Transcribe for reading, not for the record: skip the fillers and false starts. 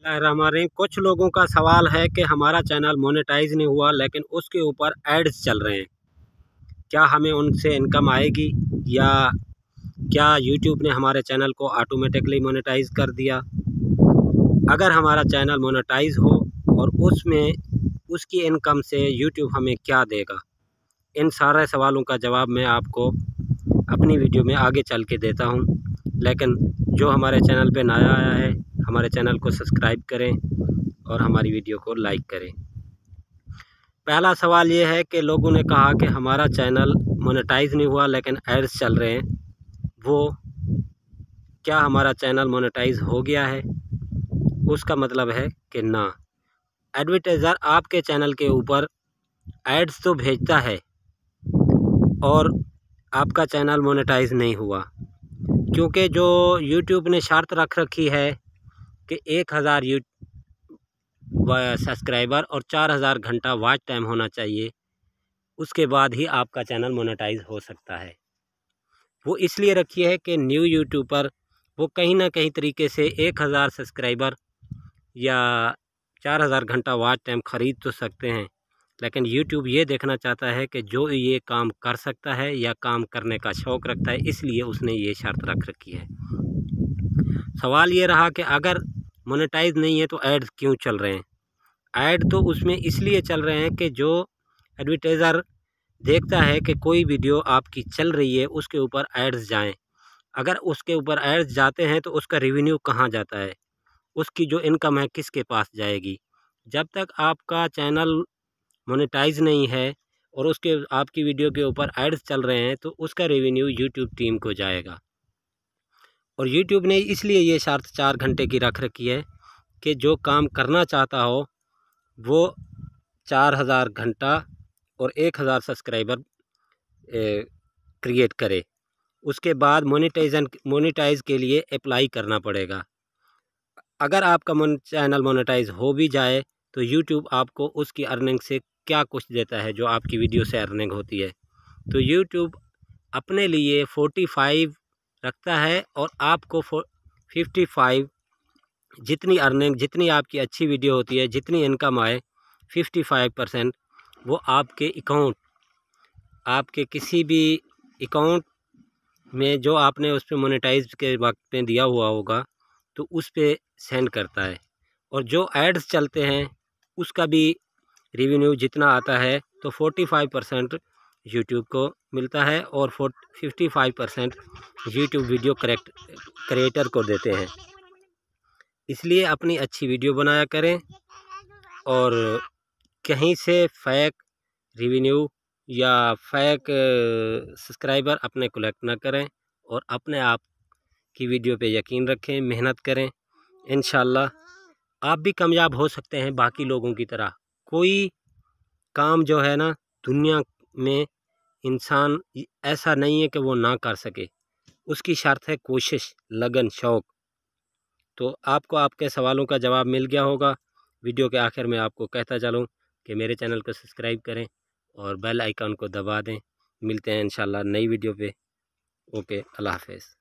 हमारे कुछ लोगों का सवाल है कि हमारा चैनल मोनेटाइज नहीं हुआ लेकिन उसके ऊपर एड्स चल रहे हैं, क्या हमें उनसे इनकम आएगी या क्या यूट्यूब ने हमारे चैनल को ऑटोमेटिकली मोनेटाइज कर दिया। अगर हमारा चैनल मोनेटाइज हो और उसमें उसकी इनकम से यूट्यूब हमें क्या देगा, इन सारे सवालों का जवाब मैं आपको अपनी वीडियो में आगे चल के देता हूं। लेकिन जो हमारे चैनल पे नया आया है, हमारे चैनल को सब्सक्राइब करें और हमारी वीडियो को लाइक करें। पहला सवाल ये है कि लोगों ने कहा कि हमारा चैनल मोनेटाइज नहीं हुआ लेकिन एड्स चल रहे हैं, वो क्या हमारा चैनल मोनेटाइज हो गया है? उसका मतलब है कि ना, एडवर्टाइज़र आपके चैनल के ऊपर एड्स तो भेजता है और आपका चैनल मोनेटाइज नहीं हुआ, क्योंकि जो यूट्यूब ने शर्त रख रखी है कि 1000 सब्सक्राइबर और 4000 घंटा वॉच टाइम होना चाहिए, उसके बाद ही आपका चैनल मोनेटाइज हो सकता है। वो इसलिए रखी है कि न्यू यूट्यूबर वो कहीं ना कहीं तरीके से 1000 सब्सक्राइबर या 4000 घंटा वॉच टाइम ख़रीद तो सकते हैं, लेकिन यूट्यूब ये देखना चाहता है कि जो ये काम कर सकता है या काम करने का शौक़ रखता है, इसलिए उसने ये शर्त रख रखी है। सवाल ये रहा कि अगर मोनेटाइज नहीं है तो ऐड क्यों चल रहे हैं? ऐड तो उसमें इसलिए चल रहे हैं कि जो एडवर्टाइज़र देखता है कि कोई वीडियो आपकी चल रही है, उसके ऊपर एड्स जाएं। अगर उसके ऊपर एड्स जाते हैं तो उसका रेवेन्यू कहाँ जाता है, उसकी जो इनकम है किसके पास जाएगी? जब तक आपका चैनल मोनेटाइज नहीं है और उसके आपकी वीडियो के ऊपर एड्स चल रहे हैं, तो उसका रेवेन्यू यूट्यूब टीम को जाएगा। और यूट्यूब ने इसलिए ये शर्त 4 घंटे की रख रखी है कि जो काम करना चाहता हो वो 4000 घंटा और 1000 सब्सक्राइबर क्रिएट करे। उसके बाद मोनेटाइज के लिए अप्लाई करना पड़ेगा। अगर आपका चैनल मोनेटाइज हो भी जाए तो यूट्यूब आपको उसकी अर्निंग से क्या कुछ देता है, जो आपकी वीडियो से अर्निंग होती है। तो यूट्यूब अपने लिए 45 रखता है और आपको 55, जितनी अर्निंग, जितनी आपकी अच्छी वीडियो होती है, जितनी इनकम आए, 55% वो आपके अकाउंट, आपके किसी भी अकाउंट में जो आपने उस पर मोनेटाइज के वक्त में दिया हुआ होगा तो उस पर सेंड करता है। और जो एड्स चलते हैं उसका भी रेवेन्यू जितना आता है तो 45% यूट्यूब को मिलता है और 55% यूट्यूब वीडियो क्रिएटर को देते हैं। इसलिए अपनी अच्छी वीडियो बनाया करें और कहीं से फेक रेवेन्यू या फेक सब्सक्राइबर अपने कलेक्ट ना करें और अपने आप की वीडियो पे यकीन रखें, मेहनत करें। इंशाल्लाह आप भी कामयाब हो सकते हैं बाकी लोगों की तरह। कोई काम जो है ना दुनिया में, इंसान ऐसा नहीं है कि वो ना कर सके, उसकी शर्त है कोशिश, लगन, शौक़। तो आपको आपके सवालों का जवाब मिल गया होगा। वीडियो के आखिर में आपको कहता चलूँ कि मेरे चैनल को सब्सक्राइब करें और बेल आइकन को दबा दें। मिलते हैं इंशाल्लाह नई वीडियो पे। ओके, अल्लाह हाफ़िज़।